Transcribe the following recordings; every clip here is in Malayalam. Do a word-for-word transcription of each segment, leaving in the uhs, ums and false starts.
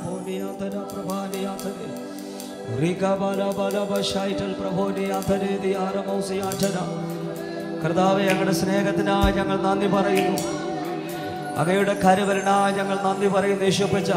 പ്രഭോനിയാതന പ്രഭാനിയാതനെ റികബല ബല ബശൈതൽ പ്രഭോനിയാതനെ ദിയാരമൗസിയാതന. കർത്താവേ, അങ്ങയുടെ സ്നേഹത്തിനായി ഞങ്ങൾ നന്ദി പറയുന്നു. അങ്ങയുടെ കരുവരനായി ഞങ്ങൾ നന്ദി പറയുന്നു. യേശുപ്പച്ച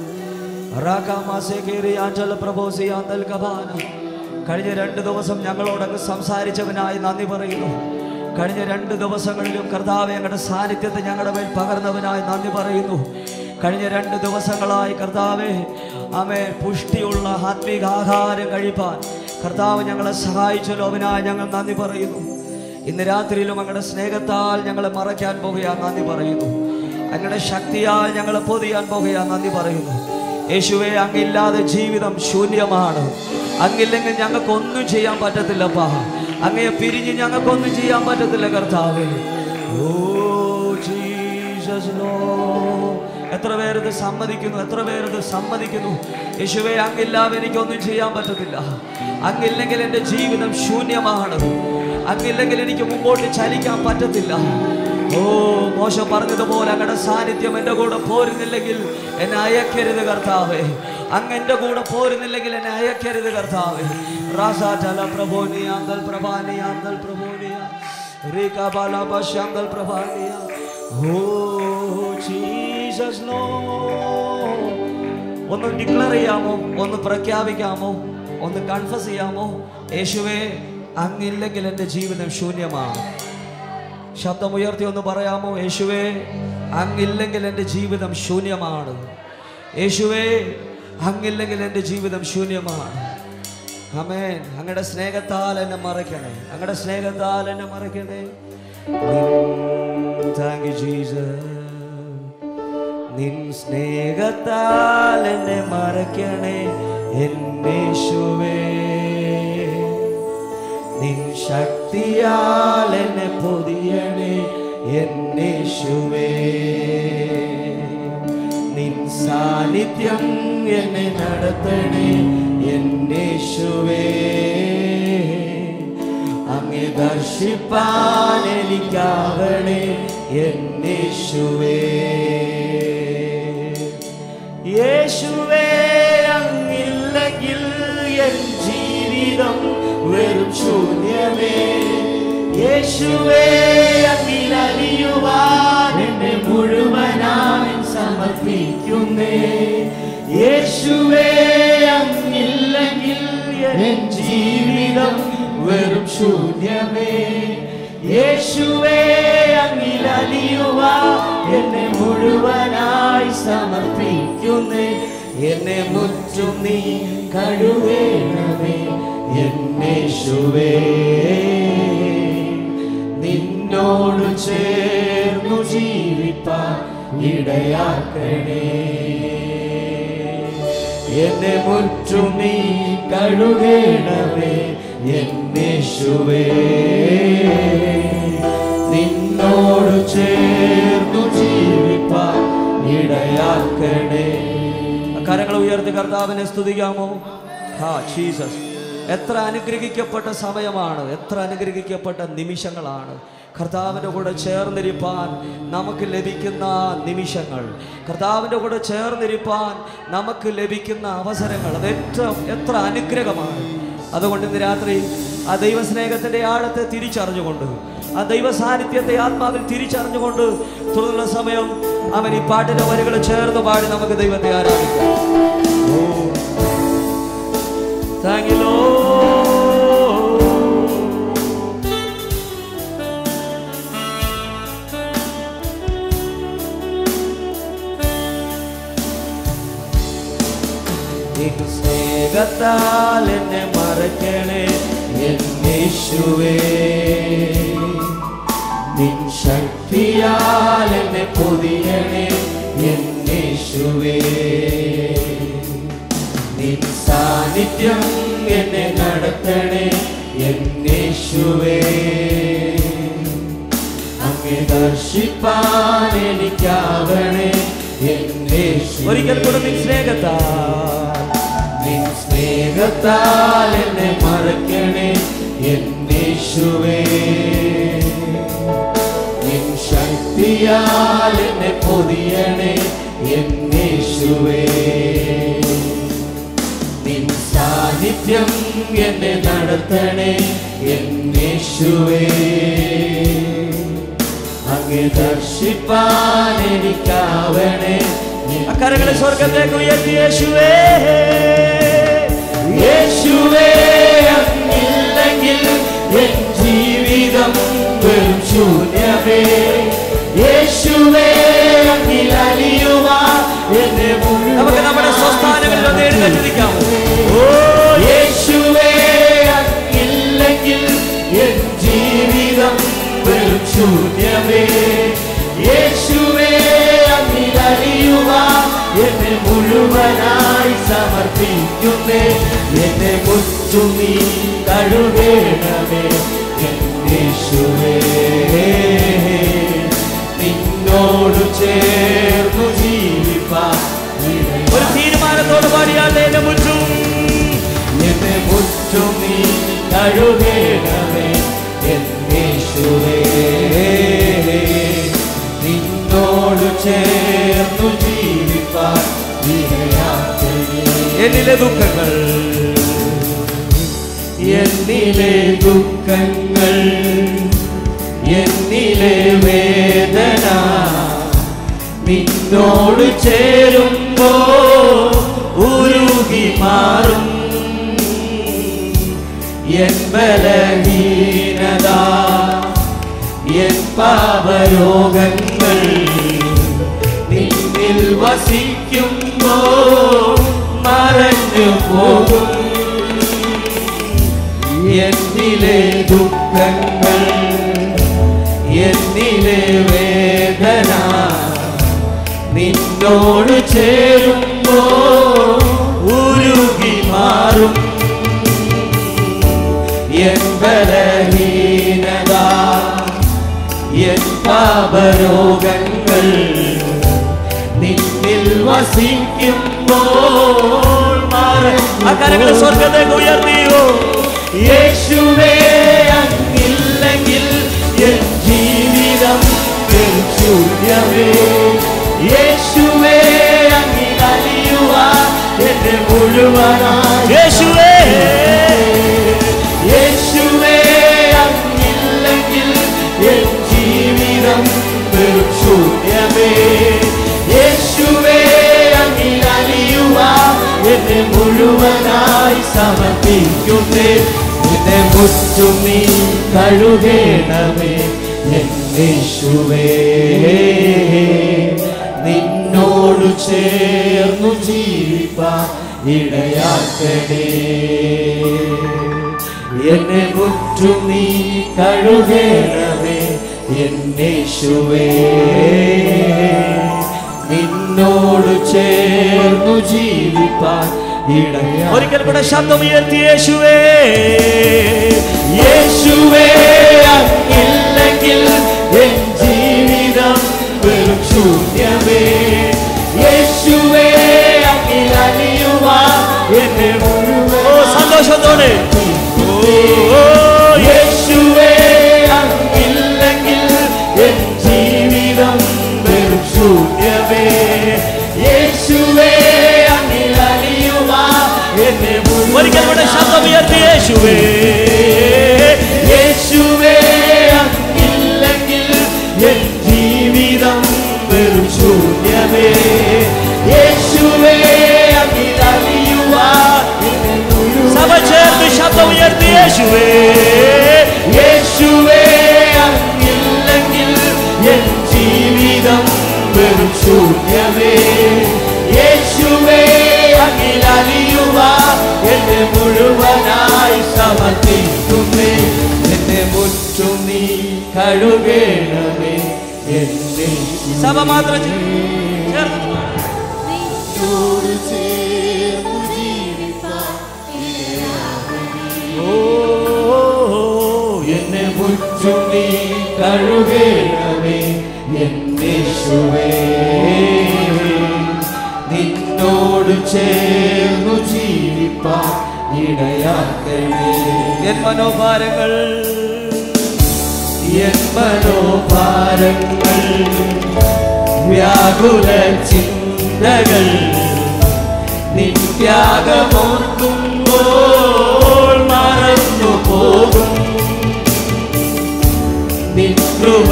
കഴിഞ്ഞ രണ്ട് ദിവസം ഞങ്ങളോടങ്ങ് സംസാരിച്ചവനായി നന്ദി പറയുന്നു. കഴിഞ്ഞ രണ്ട് ദിവസങ്ങളിലും കർത്താവേ, അങ്ങയുടെ സാന്നിധ്യത്തെ ഞങ്ങളുടെ മേൽ പകർന്നവനായി നന്ദി പറയുന്നു. കഴിഞ്ഞ രണ്ട് ദിവസങ്ങളായി കർത്താവേ, ആമേൻ, പുഷ്ടിയുള്ള ആത്മീക ആഹാരം കഴിപ്പാൻ കർത്താവ് ഞങ്ങളെ സഹായിച്ചല്ലോ, അവനായി ഞങ്ങൾ നന്ദി പറയുന്നു. ഇന്ന് രാത്രിയിലും അങ്ങയുടെ സ്നേഹത്താൽ ഞങ്ങളെ മറയ്ക്കാൻ പോകുകയാ നന്ദി പറയുന്നു. അങ്ങയുടെ ശക്തിയാൽ ഞങ്ങളെ പൊതിയാൻ പോകുകയാ നന്ദി പറയുന്നു. യേശുവേ, അങ്ങില്ലാതെ ജീവിതം ശൂന്യമാണ്. അങ്ങില്ലെങ്കിൽ ഞങ്ങൾക്കൊന്നും ചെയ്യാൻ പറ്റത്തില്ലപ്പാ. അങ്ങയെ പിരിഞ്ഞ് ഞങ്ങൾക്കൊന്നും ചെയ്യാൻ പറ്റത്തില്ല കർത്താവേ. Oh Jesus Lord. എത്ര പേരത് സമ്മതിക്കുന്നു, എത്ര പേരത് സമ്മതിക്കുന്നു. യേശുവേ, അങ്ങില്ലാതെ എനിക്കൊന്നും ചെയ്യാൻ പറ്റത്തില്ല. അങ്ങില്ലെങ്കിൽ എൻ്റെ ജീവിതം ശൂന്യമാണ്. അങ്ങില്ലെങ്കിൽ എനിക്ക് മുമ്പോട്ട് ചലിക്കാൻ പറ്റത്തില്ല. ഓ, മോശ പറഞ്ഞതുപോലെ അങ്ങയുടെ സാന്നിധ്യം എൻ്റെ കൂടെ പോരുന്നില്ലെങ്കിൽ എന്നെ അയക്കരുത് കർത്താവേ. അങ്ങ് എൻ്റെ കൂടെ പോരുന്നില്ലെങ്കിൽ എന്നെ അയക്കരുത് കർത്താവേ. റാസാറ്റല പ്രഭോനിയാന്തൽ പ്രഭാനിയാന്തൽ പ്രഭോനിയ റികബല ബശാന്തൽ പ്രഭാനിയ. Oh Jesus Lord. ഒന്ന് ഡിക്ലെയർ ചെയ്യാമോ? ഒന്ന് പ്രഖ്യാപിക്കാമോ? ഒന്ന് കൺഫസ് ചെയ്യാമോ? യേശുവേ, അങ്ങില്ലെങ്കിൽ എൻ്റെ ജീവിതം ശൂന്യമാണ്. ശബ്ദമുയർത്തി ഒന്ന് പറയാമോ? യേശുവേ, അങ്ങില്ലെങ്കിൽ എൻ്റെ ജീവിതം ശൂന്യമാണ്. യേശുവേ, അങ്ങില്ലെങ്കിൽ എൻ്റെ ജീവിതം ശൂന്യമാണ്. ആമേൻ. അങ്ങയുടെ സ്നേഹത്താൽ എന്നെ മറയ്ക്കണേ. അങ്ങയുടെ സ്നേഹത്താൽ എന്നെ മറയ്ക്കണേ. Thank you Jesus. നിൻ സ്നേഹത്താൽ എന്നെ മറയ്ക്കണേ യേശുവേ. നിൻ ശക്തിയാൽ എന്നെ പൊതിയണേ യേശുവേ. നിൻ സാന്നിധ്യം എന്നെ നടത്തണേ യേശുവേ. അങ്ങേ ദർശിപ്പാൻ എനിക്കാവണേ യേശുവേ. യേശുവേ, അങ്ങില്ലെങ്കിൽ എൻ ജീവിതം വെറും ശൂന്യമേ. യേശുവേ, അങ്ങിലലിയുവാൻ എന്നെ മുഴുവനായി സമർപ്പിക്കുന്നേ. യേശുവേ, അങ്ങില്ലെങ്കിൽ എൻ ജീവിതം വെറും ശൂന്യമേ. യേശുവേ, അങ്ങിലലിയുവാൻ എന്നെ മുഴുവനായി സമർപ്പിക്കുന്നേ. എന്നെ മുറ്റും നീ കഴുകണമേ യേശുവേ. നിന്നോട് ചേർന്നു ജീവിപ്പാൻ ഇടയാക്കണേ. എന്നെ മുറ്റും നീ കഴുകണമേ യേശുവേ. നിന്നോട് ചേർന്നു ജീവിപ്പാൻ ഇടയാക്കണേ. കരങ്ങൾ ഉയർത്തി കർത്താവിനെ സ്തുതിക്കാമോ? ഹാ ജീസസ്. എത്ര അനുഗ്രഹിക്കപ്പെട്ട സമയമാണ്, എത്ര അനുഗ്രഹിക്കപ്പെട്ട നിമിഷങ്ങളാണ് കർത്താവിൻ്റെ കൂടെ ചേർന്നിരിപ്പാൻ നമുക്ക് ലഭിക്കുന്ന നിമിഷങ്ങൾ, കർത്താവിൻ്റെ കൂടെ ചേർന്നിരിപ്പാൻ നമുക്ക് ലഭിക്കുന്ന അവസരങ്ങൾ. അത് ഏറ്റവും എത്ര അനുഗ്രഹമാണ്. അതുകൊണ്ട് ഇന്ന് രാത്രി ആ ദൈവസ്നേഹത്തിൻ്റെ ആഴത്തെ തിരിച്ചറിഞ്ഞുകൊണ്ട്, ആ ദൈവ സാന്നിധ്യത്തെ ആത്മാവിൽ തിരിച്ചറിഞ്ഞുകൊണ്ട് തുടർന്നുള്ള സമയം അവൻ ഈ പാട്ടിൻ്റെ വരികൾ ചേർന്ന് പാടി നമുക്ക് ദൈവത്തെ ആരാധിക്കാം. Thank you, Lord. നിൻ സ്നേഹത്താൽ എന്നെ മറയ്ക്കണേ യേശുവേ. നിൻ ശക്തിയാൽ എന്നെ പൊതിയണേ യേശുവേ. നിൻ സാന്നിധ്യം എന്നെ നടത്തണേ യേശുവേ. അങ്ങേ ദർശിപ്പാൻ എനിക്കാവണേ യേശുവേ. ഒരിക്കൽ കൂടെ നിൻ സ്നേഹത്താൽ, നിൻ സ്നേഹത്താൽ എന്നെ മറയ്ക്കണേ യേശുവേ. നിൻ ശക്തിയാൽ എന്നെ പൊതിയണേ യേശുവേ. നിത്യം എന്നെ നടത്തണേ എന്നേശുവേ. അങ്ങേ ദർശിപ്പാൻ എനിക്കാവണേ. അക്കരങ്ങളെ സ്വർഗത്തേക്ക് ഉയർത്തി യേശുവേ. യേശുവേ അങ്ങില്ലെങ്കിൽ എൻ ജീവിതം വെറും ശൂന്യമേ. യേശുവേ അങ്ങിൽ അലിയുവാൻ എന്നെ മുഴുവൻ. നമുക്ക് നമ്മുടെ സ്വസ്ഥാനങ്ങളിൽ ഒന്ന് എഴുന്നേറ്റ് നിൽക്കാം. ഓ യേശുവേ അങ്ങില്ലെങ്കിൽ എൻ ജീവിതം വെറും ശൂന്യമേ. യേശുവേ അങ്ങിൽ അലിയുവാൻ എന്നെ മുഴുവനായി സമർപ്പിക്കുന്നേ. എന്നെ മുറ്റും നീ കഴുകേണമേ യേശുവേ. നിന്നോട് ചേർന്നു ജീവിപ്പാൻ ഒരു തീരുമാനത്തോട് പാടിയാൽ എന്നെ മുറ്റും എന്നെ മുറ്റും നീ കഴുകേണമേ യേശുവേ. നിന്നോട് ചേർന്നു ജീവിപ്പാൻ എന്നിലെ ദുഃഖങ്ങൾ എന്നിലെ ദുഃഖങ്ങൾ എന്നിലെ വേദന നിന്നോട് ചേരുമ്പോ ഉരുകി മാറും. എൻ ബലഹീനത എൻ പാപരോഗങ്ങൾ നിന്നിൽ വസിക്കുമ്പോ മറഞ്ഞു പോകും. എന്നിലെ ദുഃഖങ്ങൾ എന്നിലെ വേദന നിന്നോട് ചേരുമ്പോ ഉരുകി മാറും. എൻ ബലഹീനത എൻ പാപരോഗങ്ങൾ നിന്നിൽ വസിക്കുമ്പോൾ മാറും. ആ കരങ്ങളെ സ്വർഗത്തേക്ക് ഉയർത്തിയോ. യേശുവേ അങ്ങില്ലെങ്കിൽ എൻ ജീവിതം വെറും ശൂന്യമേ. യേശുവേ അങ്ങിൽ അലിയുവാൻ എന്നെ മുഴുവനായി. യേശുവേ യേശുവേ അങ്ങില്ലെങ്കിൽ എൻ ജീവിതം വെറും ശൂന്യമേ. യേശുവേ അങ്ങിൽ അലിയുവാൻ എന്നെ മുഴുവനായി സമർപ്പിക്കുന്നേ. എന്നെ മുറ്റും നീ കഴുകേണമേ യേശുവേ. നിന്നോട് ചേർന്നു ജീവിപ്പാൻ ഇടയാക്കണേ. എന്നെ മുറ്റും നീ കഴുകേണമേ യേശുവേ. നിന്നോട് ചേർന്നു ജീവിപ്പാൻ ഇടയാ. ഒരിക്കൽ കൂടെ ശബ്ദം ഉയർത്തി യേശുവേ. യേശുവേ അങ്ങില്ലെങ്കിൽ എൻ ജീവിതം വെറും ശൂന്യമേ. യേശുവേ അങ്ങിൽ അലിയുവാൻ എന്നെ മുഴുവൻ. ഓ സന്തോഷത്തോടെ. യേശുവേ അങ്ങില്ലെങ്കിൽ എൻ ജീവിതം വെറും ശൂന്യമേ. യേശുവേ അങ്ങിൽ അലിയുവാൻ എന്നെ മുഴുവൻ. ഒരിക്കൽ കൂടെ ശബ്ദം ഉയർത്തി യേശുവേ. യേശുവേ അങ്ങില്ലെങ്കിൽ എൻ ജീവിതം വെറും ശൂന്യമേ. യേശുവേ അങ്ങിൽ അലിയുവാൻ എന്നെ മുഴുവൻ. സഭ ചേർന്ന് ശബ്ദം ഉയർത്തി യേശുവേ. യേശുവേ അങ്ങില്ലെങ്കിൽ എൻ ജീവിതം വെറും ശൂന്യമേ. യേശുവേ അങ്ങിൽ അലിയുവാൻ എന്നെ മുഴുവനായി സമർപ്പിക്കുന്നേ. എന്നെ മുറ്റും നീ കഴുകേണമേ എന്നെ. സഭ മാത്രം എന്നെ മുറ്റും നീ കഴുകേണമേ യേശുവേ. നിന്നോട് ചേർന്നു ജീവിപ്പാൻ ഇടയാക്കണേ. എൻ മനോഭാരങ്ങൾ എൻ മനോഭാരങ്ങൾ വ്യാകുല ചിന്തകൾ നിൻ ത്യാഗമോർക്കുമ്പോൾ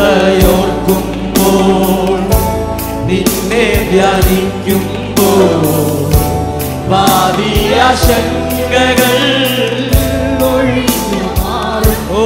കൃപയോർക്കുമ്പോൾ നിന്നെ ധ്യാനിക്കുമ്പോൾ പാപിയാശങ്കകൾ ഒഴിഞ്ഞു മാറും. ഓ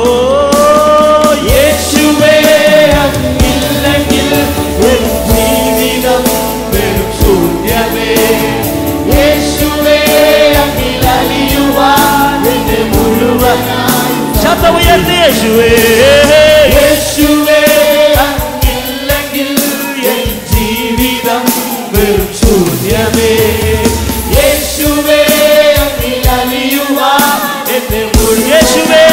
യേശുവേ അങ്ങില്ലെങ്കിൽ എൻ ജീവിതം വെറും ശൂന്യമേ. യേശുവേ അങ്ങിലലിയുവാൻ എന്നെ മുഴുവനായി ശബ്ദമുയർത്തി യേശുവേ യേശുവേ അങ്ങില്ലെങ്കിൽ എൻ ജീവിതം വെറും ശൂന്യമേ. യേശുവേ അങ്ങിലലിയുവാൻ എന്നെ മുഴുവൻ യേശുവേ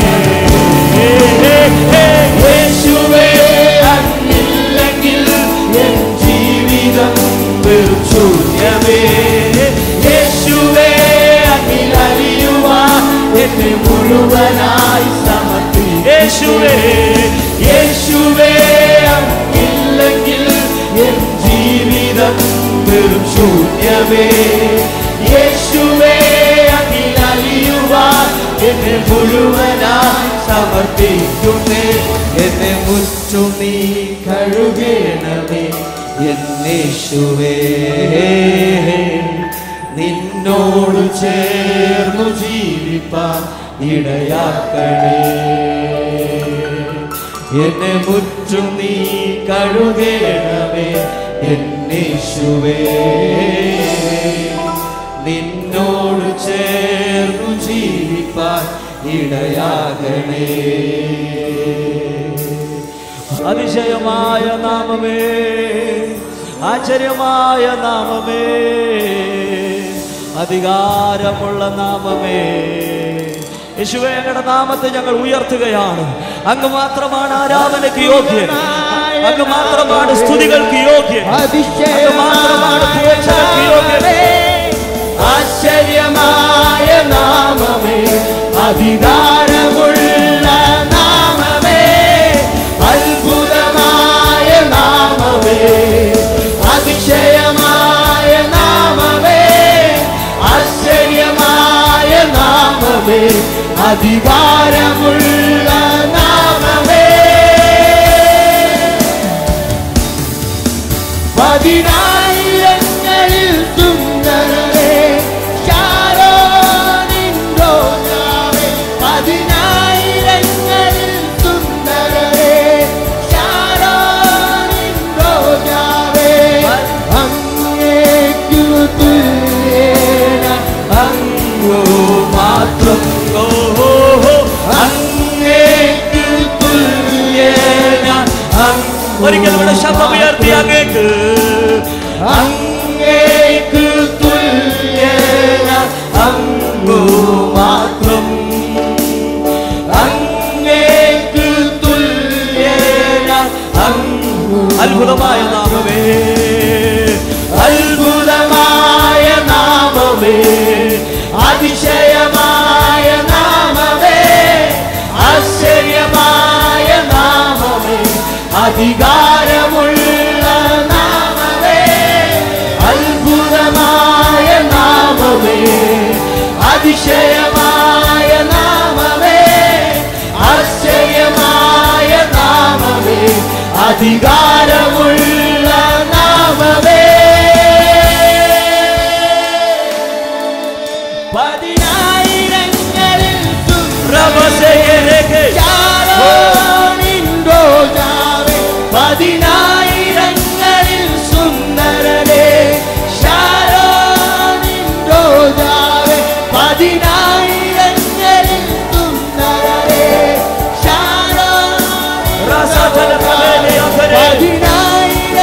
യേശുവേ അങ്ങില്ലെങ്കിൽ എൻ ജീവിതം വെറും ശൂന്യമേ. യേശുവേ അങ്ങിലലിയുവാൻ എന്നെ മുഴുവനായി സമർപ്പി. യേശുവേ യേശുവേ അങ്ങില്ലെങ്കിൽ എൻ ജീവിതം വെറും ശൂന്യമേ. യേശുവേ അങ്ങിലലിയുവാൻ എന്നെ മുഴുവനായി സമർപ്പിക്കുന്നേ. എന്നെ മുറ്റു നീ കഴുകണമേ എന്നേശുവേ. നിന്നോട് ചേർന്നു ജീവിപ്പാൻ ഇടയാക്കണേ. എന്നെ മുറ്റു നീ കഴുകണമേ എന്നേശുവേ. നിന്നോട് ചേർന്നു ജീവിപ്പാൻ ഇടയാകണേ. അതിശയമായ നാമമേ, ആശ്ചര്യമായ നാമമേ, അധികാരമുള്ള നാമമേ യേശുവേ, അങ്ങയുടെ നാമത്തെ ഞങ്ങൾ ഉയർത്തുകയാണ്. അങ്ങ് മാത്രമാണ് ആരാധനയ്ക്ക് യോഗ്യൻ, അങ്ങ് മാത്രമാണ് സ്തുതികൾക്ക് യോഗ്യൻ, അങ്ങ് മാത്രമാണ് പുകഴ്ചകൾക്ക് യോഗ്യൻ. ആശ്ചര്യമായ നാമമേ, അധികാരമുള്ള നാമമേ, അത്ഭുതമായ നാമമേ, അതിശയമായ നാമമേ, ആശ്ചര്യമായ നാമമേ, അധികാരമുള്ള നാമമേ. പതിനായിരങ്ങളിൽ സുന്ദരരേ ശാരോനിൻ രോജാവേ. പതിനായിരങ്ങളിൽ സുന്ദരരേ ശാരോനിൻ രോജാവേ. അങ്ങേക്കു തുല്യേന അങ്ങു മാത്രം. അങ്ങേക്കു തുല്യേന ഒരിക്കൽ ഇവിടെ ശബ്ദമുയർത്തി അങ്ങേക്ക് അങ്ങേക്ക് തുല്യേന അങ്ങു മാത്രം. അങ്ങേക്ക് തുല്യേന അങ്ങു. അത്ഭുതമായ നാമമേ, അത്ഭുതമായ നാമമേ, അതിശയമായ നാമമേ, ആശ്ചര്യമായ നാമമേ, അധികാരമുള്ള നാമമേ, അത്ഭുതമായ നാമമേ, അതിശയമായ നാമമേ, ആശ്ചര്യമായ നാമമേ, അധികാരമുള്ള നാമമേ. പതിനായിരങ്ങളിൽ പതിനായിരങ്ങളിൽ സുന്ദരരേ ശാരോനിൻ രോജാവേ. പതിനായിരങ്ങളിൽ സുന്ദരരേ ശാരോനിൻ. പതിനായിരങ്ങളിൽ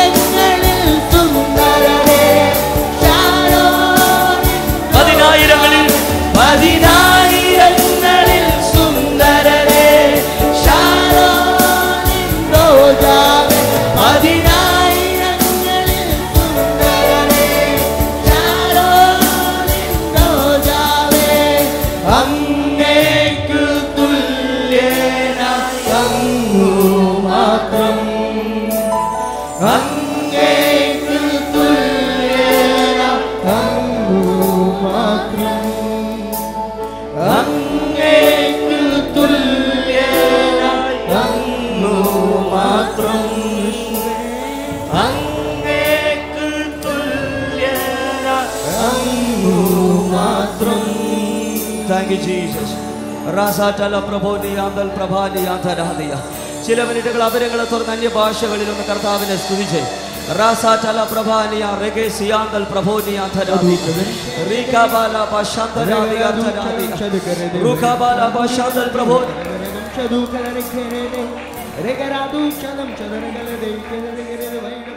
അങ്ങു മാത്രം. Thank you, Jesus. റാസാറ്റല പ്രഭോനിയാന്തൽ പ്രഭാനിയാന്തരാദിയ. ചില മിനിറ്റുകൾ അവരങ്ങളെ തുറന്ന് അന്യഭാഷകളിൽ ഒന്ന് കർത്താവിനെ സ്തുതിച്ച് റാസാറ്റല പ്രഭാനിയ റെഗേസിയാന്തൽ പ്രഭോനിയാന്തരാദിയ. റീകാബാല ഭാഷാന്തരാദിയാന്തരാദിയ. റുകാബാല ഭാഷാന്തൽ പ്രഭോ Regaradu, Chalam, Chadaragalade,